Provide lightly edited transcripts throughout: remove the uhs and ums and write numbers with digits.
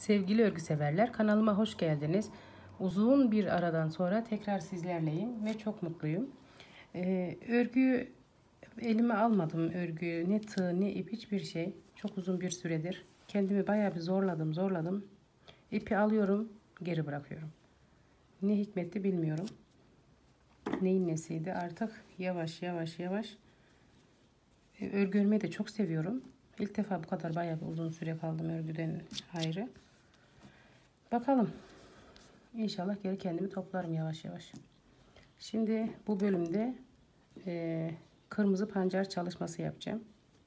Sevgili örgü severler, kanalıma hoş geldiniz. Uzun bir aradan sonra tekrar sizlerleyim ve çok mutluyum. Örgüyü elime almadım, örgüyü ne tığ ne ip, hiçbir şey. Çok uzun bir süredir kendimi bayağı bir zorladım. İpi alıyorum, geri bırakıyorum. Ne hikmetti bilmiyorum. Neyin nesiydi, artık yavaş. Örgü örmeyi de çok seviyorum. İlk defa bu kadar bayağı bir uzun süre kaldım örgüden ayrı. Bakalım. İnşallah geri kendimi toplarım yavaş. Şimdi bu bölümde kırmızı pancar çalışması yapacağım.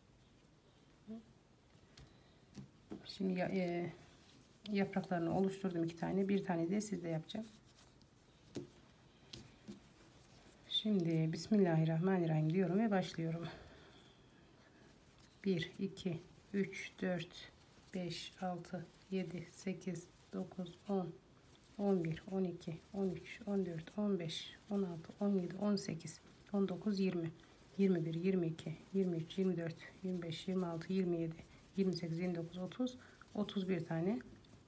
Şimdi yapraklarını oluşturdum, 2 tane. Bir tane de sizde yapacağım. Şimdi Bismillahirrahmanirrahim diyorum ve başlıyorum. 1, 2, 3, 4, 5, 6, 7, 8, 9, 10, 11, 12, 13, 14, 15, 16, 17, 18, 19, 20, 21, 22, 23, 24, 25, 26, 27, 28, 29, 30, 31 tane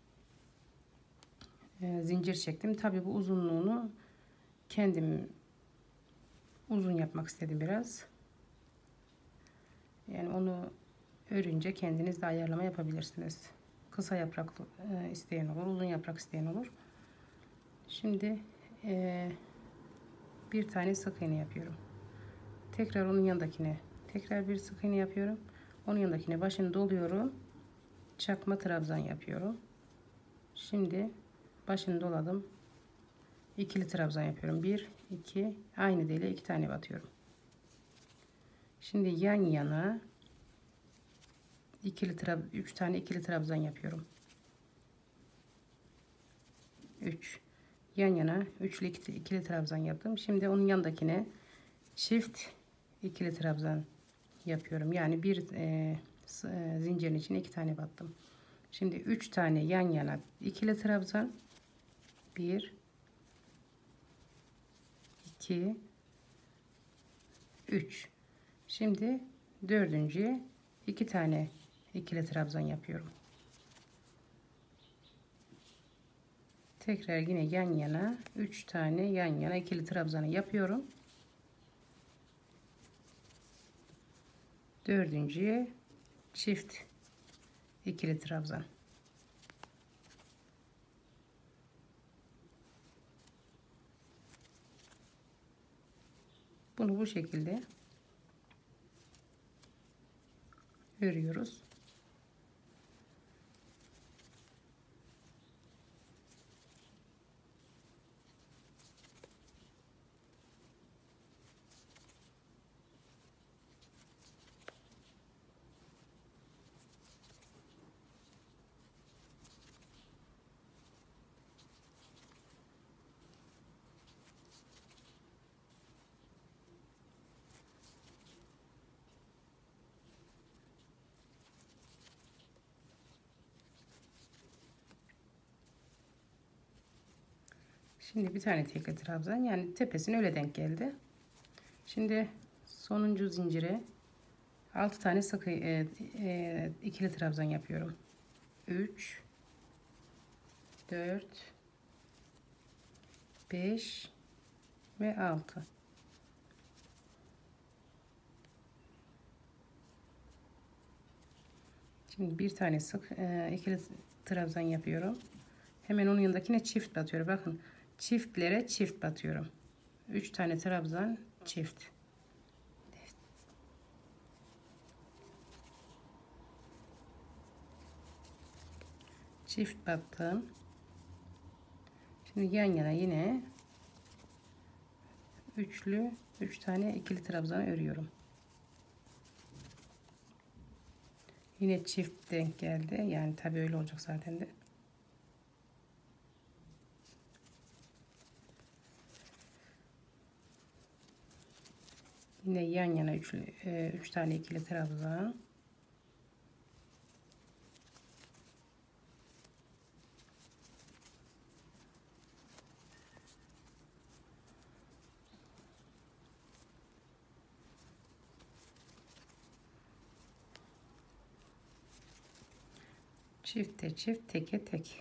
zincir çektim. Tabi bu uzunluğunu kendim uzun yapmak istedim biraz. Yani onu örünce kendiniz de ayarlama yapabilirsiniz. Kısa yapraklı isteyen olur, uzun yaprak isteyen olur. Şimdi bir tane sık iğne yapıyorum. Tekrar onun yanındakine tekrar bir sık iğne yapıyorum. Onun yanındakine başını doluyorum. Çakma trabzan yapıyorum. Şimdi başını doladım. İkili trabzan yapıyorum. 1, 2, aynı deliğe 2 tane batıyorum. Şimdi yan yana 3 tane ikili trabzan yapıyorum. 3 yan yana üçlü ikili trabzan yaptım. Şimdi onun yanındakine çift ikili trabzan yapıyorum. Yani bir zincirin içine 2 tane battım. Şimdi 3 tane yan yana ikili trabzan, 1, 2, 3. Şimdi dördüncüye 2 tane ikili trabzan yapıyorum. Tekrar yine yan yana 3 tane yan yana ikili trabzanı yapıyorum. Dördüncüye çift ikili trabzan. Bunu bu şekilde örüyoruz. Şimdi bir tane tekli trabzan, yani tepesine öyle denk geldi. Şimdi sonuncu zincire 6 tane sık ikili trabzan yapıyorum. 3, 4, 5 ve 6. Şimdi bir tane sık ikili trabzan yapıyorum. Hemen onun yanındakine çift batıyorum. Bakın, çiftlere çift batıyorum. 3 tane trabzan çift. Çift battım. Şimdi yan yana yine 3 tane ikili trabzan örüyorum. Yine çift denk geldi. Yani tabii öyle olacak zaten de. Yine yan yana 3 tane ikili trabzan. Çifte çift, teke tek.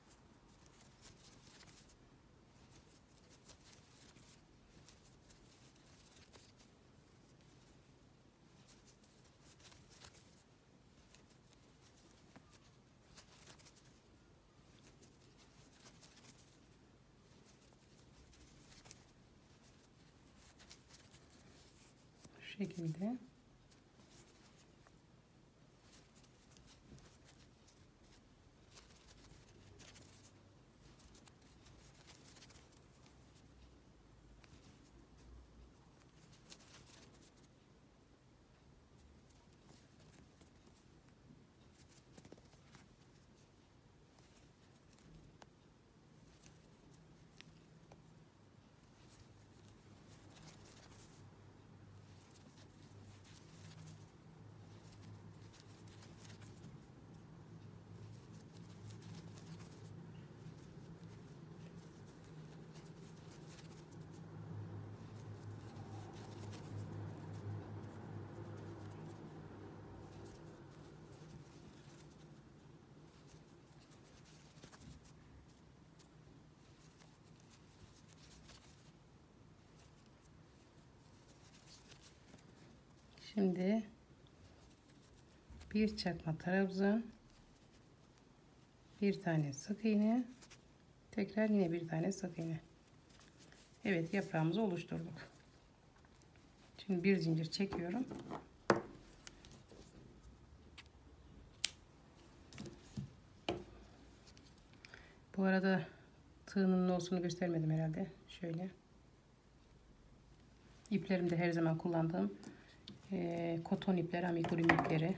Şu şekilde. Şimdi bir çakma trabzan, bir tane sık iğne, tekrar yine bir tane sık iğne. Evet, yaprağımızı oluşturduk. Şimdi bir zincir çekiyorum. Bu arada tığının olsunu göstermedim herhalde. Şöyle. İplerimde her zaman kullandığım koton ipleri, amigurumi ipleri.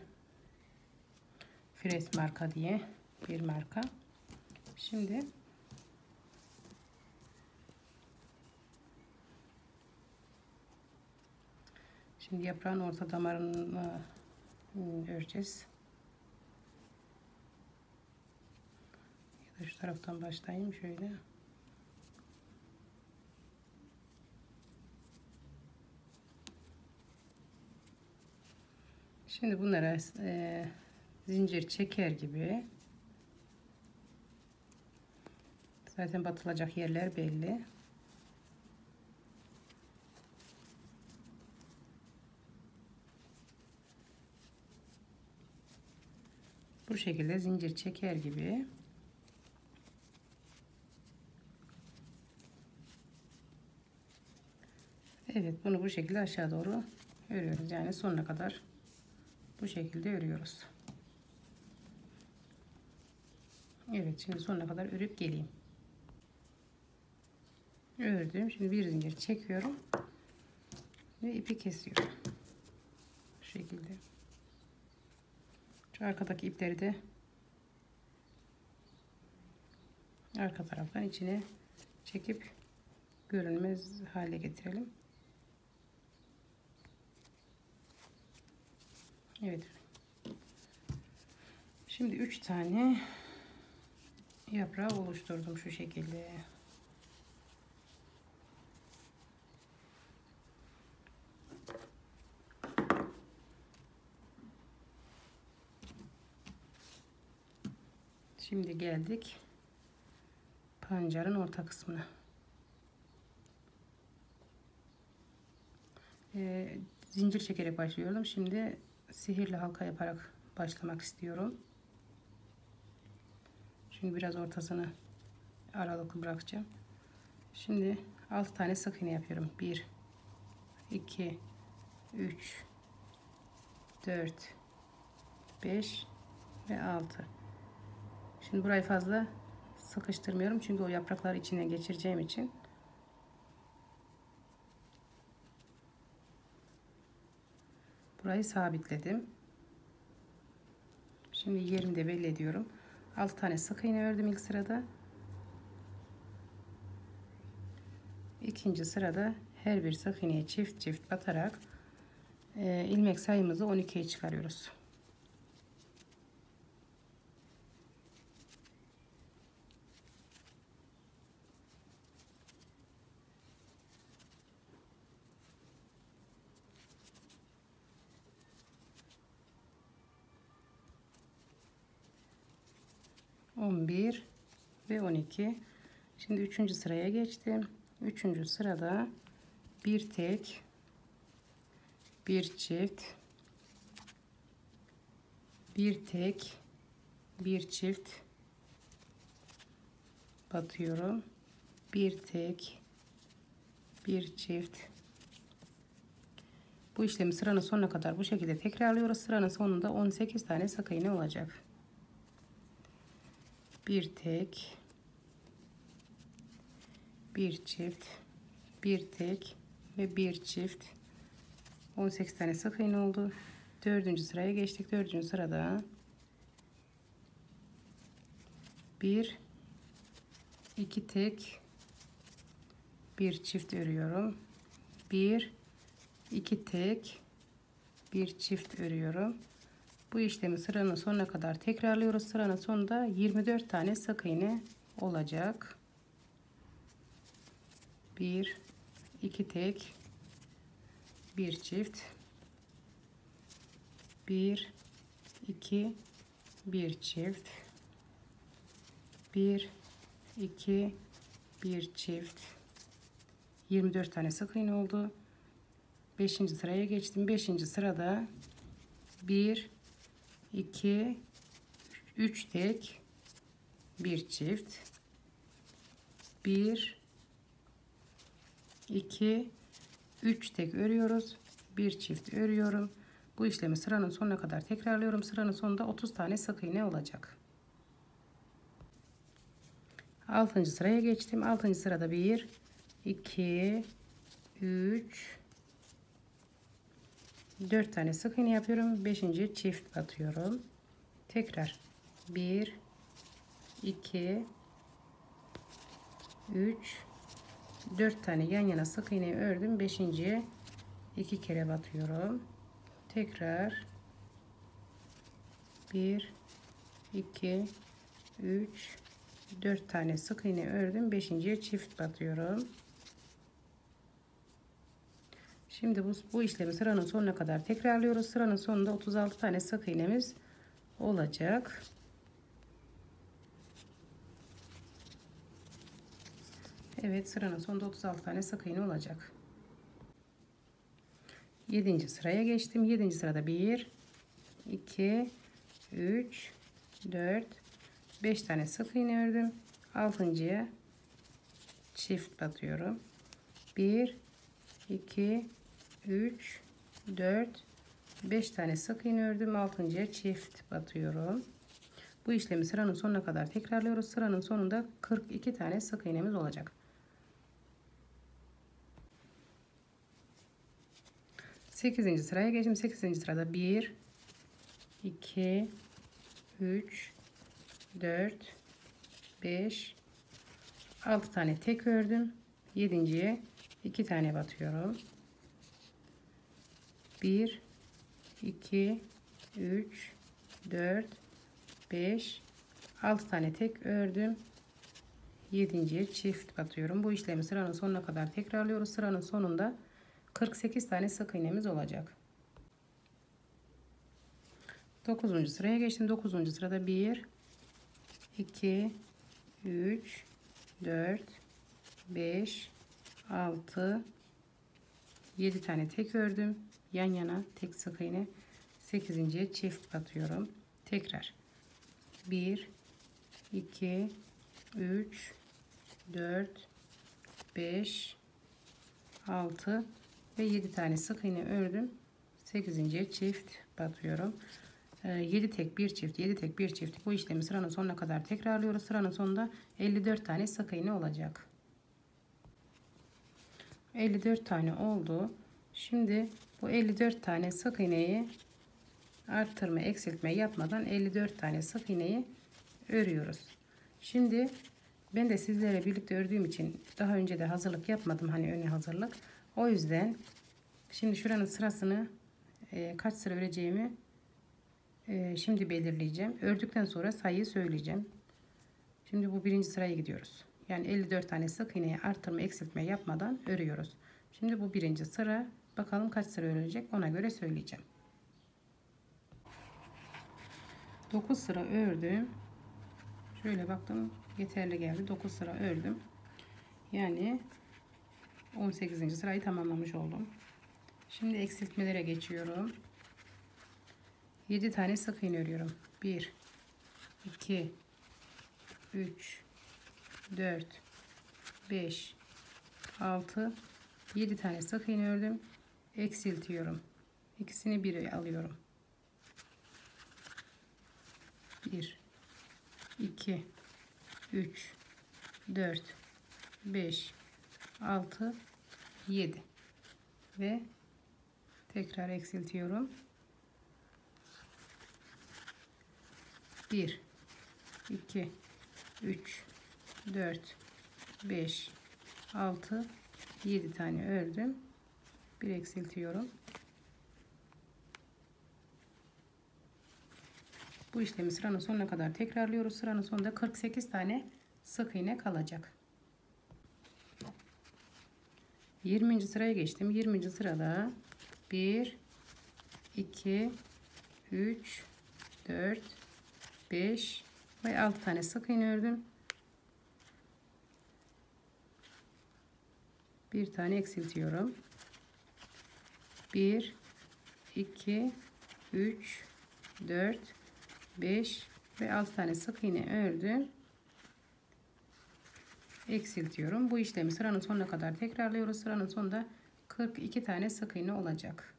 Fres marka diye bir marka. Şimdi yaprağın orta damarını öreceğiz. Ya da şu taraftan başlayayım şöyle. Şimdi bunlara zincir çeker gibi, zaten batılacak yerler belli. Bu şekilde zincir çeker gibi evet, bunu bu şekilde aşağı doğru örüyoruz. Yani sonuna kadar bu şekilde örüyoruz. Evet, şimdi sonuna kadar örüp geleyim. Ördüm. Şimdi bir zincir çekiyorum ve ipi kesiyorum. Bu şekilde. Şu arkadaki ipleri de arka taraftan içine çekip görünmez hale getirelim. Evet. Şimdi 3 tane yaprağı oluşturdum şu şekilde. Şimdi geldik pancarın orta kısmına. Zincir çekerek başlıyordum. Şimdi sihirli halka yaparak başlamak istiyorum. Şimdi biraz ortasını aralıklı bırakacağım. Şimdi 6 tane sık iğne yapıyorum. 1 2 3 4 5 ve 6. Şimdi burayı fazla sıkıştırmıyorum çünkü o yaprakları içine geçireceğim için. Burayı sabitledim. Şimdi yerini de belli ediyorum. 6 tane sık iğne ördüm ilk sırada. İkinci sırada her bir sık iğneye çift çift batarak ilmek sayımızı 12'ye çıkarıyoruz. 11 ve 12. Şimdi 3. sıraya geçtim. 3. sırada bir tek, bir çift, bir tek, bir çift batıyorum. Bir tek, bir çift. Bu işlemi sıranın sonuna kadar bu şekilde tekrarlıyoruz. Sıranın sonunda 18 tane sık iğne olacak. Bir tek, bir çift, bir tek ve bir çift. 18 tane sık iğne oldu. 4. sıraya geçtik. 4. sırada bir, iki tek, bir çift örüyorum. Bir, iki tek, bir çift örüyorum. Bu işlemi sıranın sonuna kadar tekrarlıyoruz. Sıranın sonunda 24 tane sık iğne olacak. Bir, iki tek, bir çift, bir, iki, bir çift, bir, iki, bir çift. 24 tane sık iğne oldu. 5. sıraya geçtim. 5. sırada 1, 2, 3 tek, bir çift, 1, 2, 3 tek örüyoruz. Bir çift örüyorum. Bu işlemi sıranın sonuna kadar tekrarlıyorum. Sıranın sonunda 30 tane sık iğne olacak. 6. sıraya geçtim. 6. sırada 1, 2, 3, 4 tane sık iğne yapıyorum. 5. çift batıyorum. Tekrar 1, 2, 3, 4 tane yan yana sık iğne ördüm. 5.'ye 2 kere batıyorum. Tekrar 1, 2, 3, 4 tane sık iğne ördüm. 5.'ye çift batıyorum. Şimdi bu işlemi sıranın sonuna kadar tekrarlıyoruz. Sıranın sonunda 36 tane sık iğnemiz olacak. Evet, sıranın sonunda 36 tane sık iğne olacak. 7. sıraya geçtim. 7. sırada 1, 2, 3, 4, 5 tane sık iğne ördüm. 6.'ya çift batıyorum. 1, 2, 3, 4, 5 tane sık iğne ördüm. 6.'ya çift batıyorum. Bu işlemi sıranın sonuna kadar tekrarlıyoruz. Sıranın sonunda 42 tane sık iğnemiz olacak. 8. sıraya geçtim. 8. sırada 1, 2, 3, 4, 5, 6 tane tek ördüm. 7.'ye 2 tane batıyorum. 1, 2, 3, 4, 5, 6 tane tek ördüm. 7.'ye çift batıyorum. Bu işlemi sıranın sonuna kadar tekrarlıyoruz. Sıranın sonunda 48 tane sık iğnemiz olacak. 9. sıraya geçtim. 9. sırada 1, 2, 3, 4, 5, 6, 7 tane tek ördüm. Yan yana tek sık iğne. 8.'ye çift batıyorum. Tekrar 1, 2, 3, 4, 5, 6 ve 7 tane sık iğne ördüm. 8.'ye çift batıyorum. 7 tek bir çift, 7 tek bir çift. Bu işlemi sıranın sonuna kadar tekrarlıyoruz. Sıranın sonunda 54 tane sık iğne olacak. 54 tane oldu. Şimdi bu 54 tane sık iğneyi arttırma, eksiltme yapmadan 54 tane sık iğneyi örüyoruz. Şimdi ben de sizlere birlikte ördüğüm için daha önce de hazırlık yapmadım, hani ön hazırlık. O yüzden şimdi şuranın sırasını kaç sıra öreceğimi şimdi belirleyeceğim. Ördükten sonra sayıyı söyleyeceğim. Şimdi bu 1. sıraya gidiyoruz. Yani 54 tane sık iğneyi arttırma, eksiltme yapmadan örüyoruz. Şimdi bu 1. sıra. Bakalım kaç sıra örülecek, ona göre söyleyeceğim. 9 sıra ördüm. Şöyle baktım, yeterli geldi. 9 sıra ördüm. Yani 18. sırayı tamamlamış oldum. Şimdi eksiltmelere geçiyorum. 7 tane sık iğne örüyorum. 1 2 3 4 5 6 7 tane sık iğne ördüm. Eksiltiyorum. İkisini bir alıyorum. 1 2 3 4 5 6 7 ve tekrar eksiltiyorum. 1 2 3 4 5 6 7 tane ördüm. Bir eksiltiyorum. Bu işlemi sıranın sonuna kadar tekrarlıyoruz. Sıranın sonunda 48 tane sık iğne kalacak. 20. sıraya geçtim. 20. sırada 1 2 3 4 5 ve 6 tane sık iğne ördüm. Bir tane eksiltiyorum. 1 2 3 4 5 ve 6 tane sık iğne ördüm. Eksiltiyorum. Bu işlemi sıranın sonuna kadar tekrarlıyoruz. Sıranın sonunda 42 tane sık iğne olacak.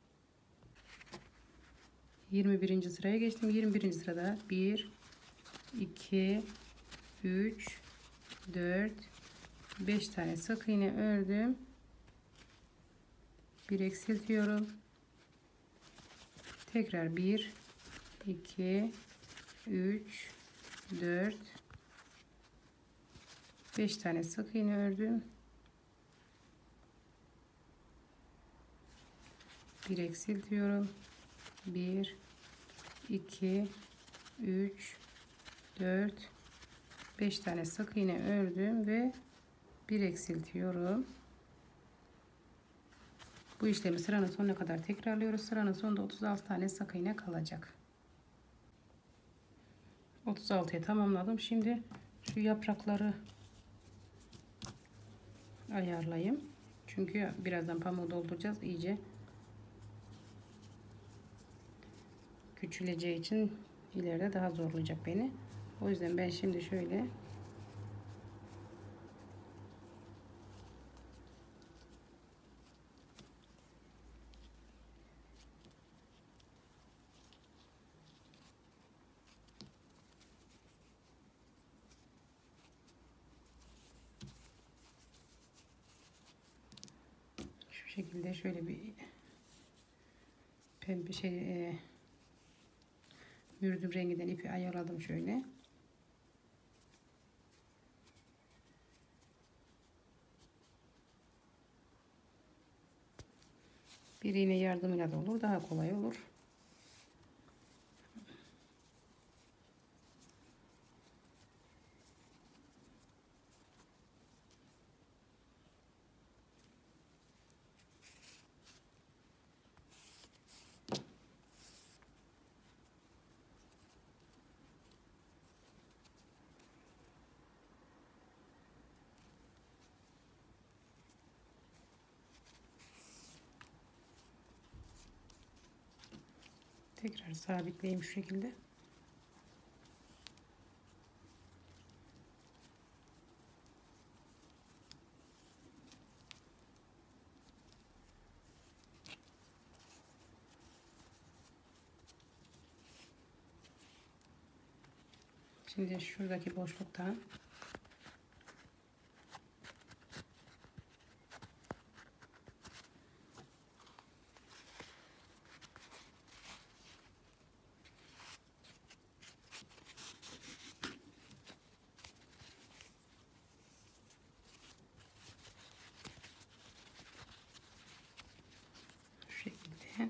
21. sıraya geçtim. 21. sırada 1 2 3 4 5 tane sık iğne ördüm. Bir eksiltiyorum. Tekrar 1 2 3 4 5 tane sık iğne ördüm. Bir eksiltiyorum. 1 2 3 4 5 tane sık iğne ördüm ve bir eksiltiyorum. Bu işlemi sıranın sonuna kadar tekrarlıyoruz. Sıranın sonunda 36 tane sık iğne kalacak. 36'yı tamamladım. Şimdi şu yaprakları ayarlayayım. Çünkü birazdan pamuğu dolduracağız. İyice küçüleceği için ileride daha zorlayacak beni. O yüzden ben şimdi şöyle şu şekilde şöyle bir pembe mürdüm renginden ipi ayarladım şöyle. Bir iğne yardımıyla da olur, daha kolay olur. Tekrar sabitleyeyim şu şekilde. Şimdi şuradaki boşluktan şu şekilde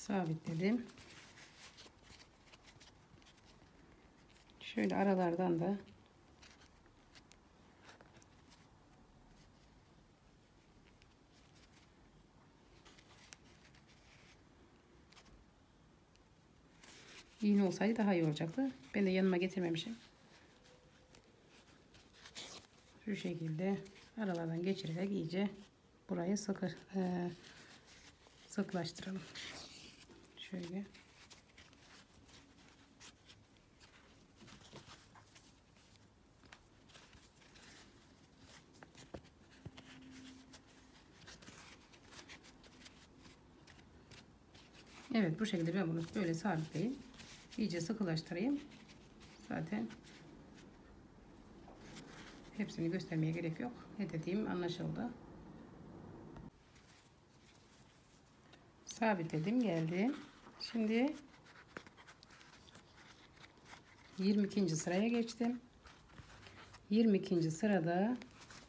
sabitledim. Şöyle aralardan da iğne olsaydı daha iyi olacaktı. Ben de yanıma getirmemişim. Şu şekilde aralardan geçirerek iyice burayı sıklaştıralım. Şöyle. Evet, bu şekilde ben bunu böyle sabitleyeyim. İyice sıkılaştırayım. Zaten hepsini göstermeye gerek yok. Ne dediğim anlaşıldı. Sabitledim, geldi. Şimdi 22. sıraya geçtim. 22. sırada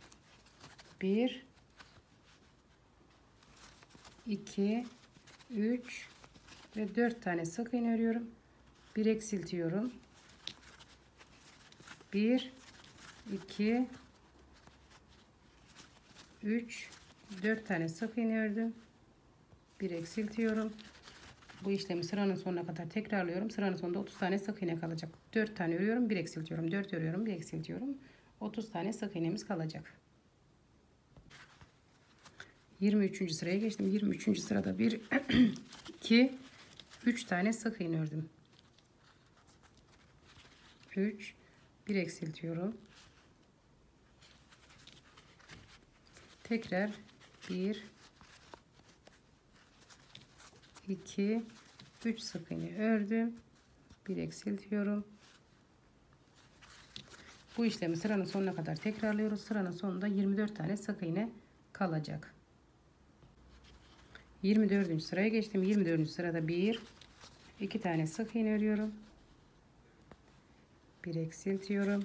1 2 3 ve 4 tane sık iğne örüyorum. Bir eksiltiyorum. 1 2 3 4 tane sık iğne ördüm. Bir eksiltiyorum. Bu işlemi sıranın sonuna kadar tekrarlıyorum. Sıranın sonunda 30 tane sık iğne kalacak. 4 tane örüyorum, bir eksiltiyorum. 4 örüyorum, bir eksiltiyorum. 30 tane sık iğnemiz kalacak. 23. sıraya geçtim. 23. sırada 1 2 3 tane sık iğne ördüm. 3 bir eksiltiyorum. Tekrar 1 2 3 sık iğne ördüm. Bir eksiltiyorum. Bu işlemi sıranın sonuna kadar tekrarlıyoruz. Sıranın sonunda 24 tane sık iğne kalacak. 24. sıraya geçtim. 24. sırada 1 2 tane sık iğne örüyorum. Bir eksiltiyorum.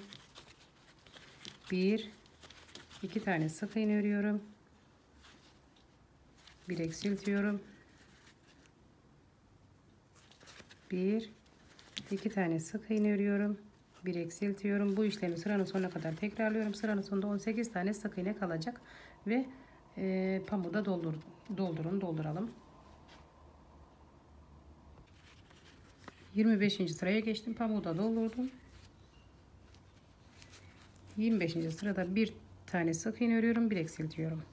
1 2 tane sık iğne örüyorum. Bir eksiltiyorum. 1 2 tane sık iğne örüyorum. Bir eksiltiyorum. Bu işlemi sıranın sonuna kadar tekrarlıyorum. Sıranın sonunda 18 tane sık iğne kalacak ve pamuğu da dolduralım. 25. sıraya geçtim. Pamuğu da doldurdum. 25. sırada bir tane sık iğne örüyorum. Bir eksiltiyorum.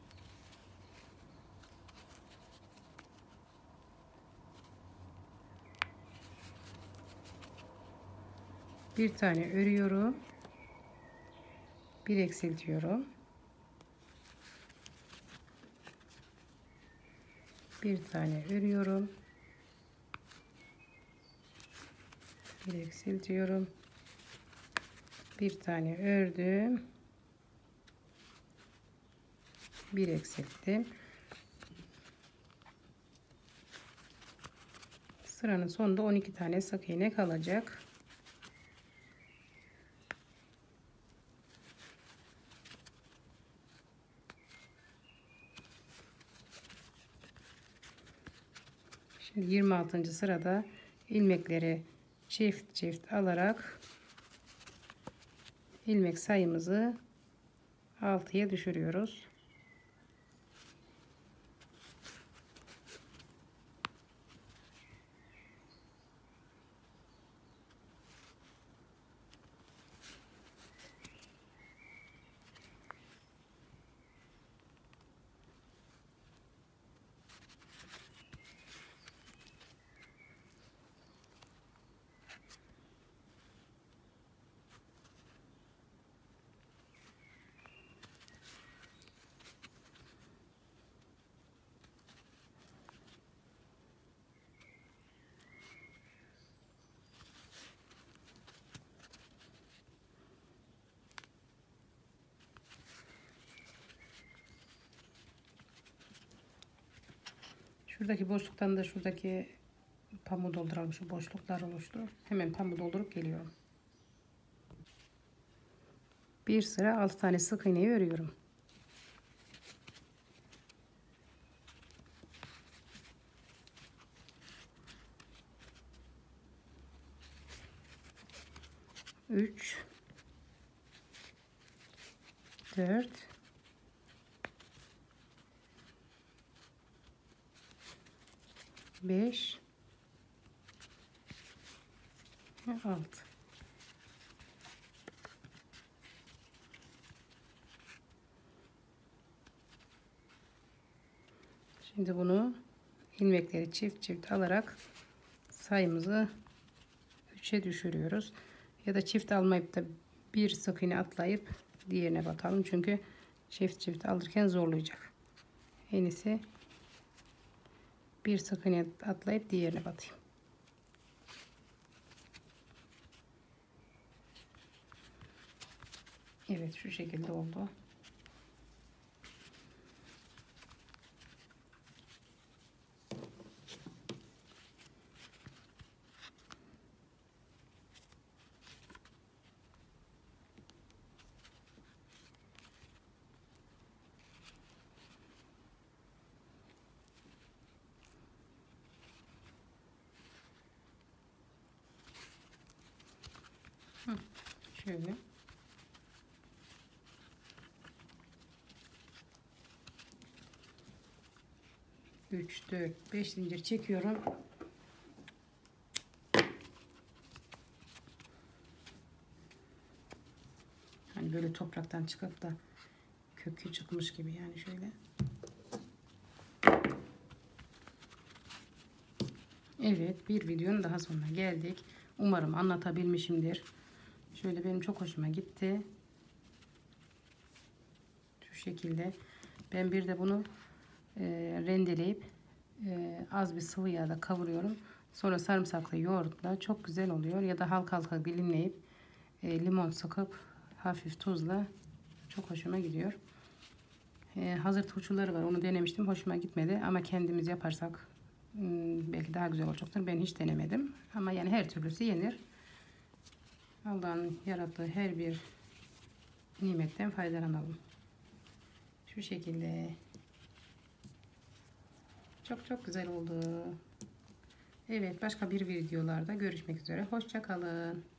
Bir tane örüyorum. Bir eksiltiyorum. Bir tane örüyorum. Bir eksiltiyorum. Bir tane ördüm. Bir eksilttim. Sıranın sonunda 12 tane sık iğne kalacak. Şimdi 26. sırada ilmekleri çift çift alarak ilmek sayımızı 6'ya düşürüyoruz. Şuradaki boşluktan da şuradaki pamuğu dolduralım. Şu boşluklar oluştu. Hemen pamuğu doldurup geliyorum. Bir sıra 6 tane sık iğneyi örüyorum. 3 4 5 ve 6. Şimdi bunu ilmekleri çift çift alarak sayımızı 3'e düşürüyoruz. Ya da çift almayıp da bir sık iğne atlayıp diğerine batalım. Çünkü çift çift alırken zorlayacak. En iyisi bir sık iğne atlayıp diğerine batayım. Evet, şu şekilde oldu. Şöyle. Üç, dört, beş zincir çekiyorum. Hani böyle topraktan çıkıp da kökü çıkmış gibi, yani şöyle. Evet, bir videonun daha sonuna geldik. Umarım anlatabilmişimdir. Şöyle benim çok hoşuma gitti. Şu şekilde. Ben bir de bunu rendeleyip az bir sıvı yağda kavuruyorum. Sonra sarımsaklı yoğurtla çok güzel oluyor. Ya da halka halka dilimleyip limon sıkıp hafif tuzla çok hoşuma gidiyor. Hazır turşuları var. Onu denemiştim. Hoşuma gitmedi. Ama kendimiz yaparsak belki daha güzel olacaktır. Ben hiç denemedim. Ama yani her türlüsü yenir. Allah'ın yarattığı her bir nimetten faydalanalım. Şu şekilde. Çok çok güzel oldu. Evet, başka bir videolarda görüşmek üzere. Hoşça kalın.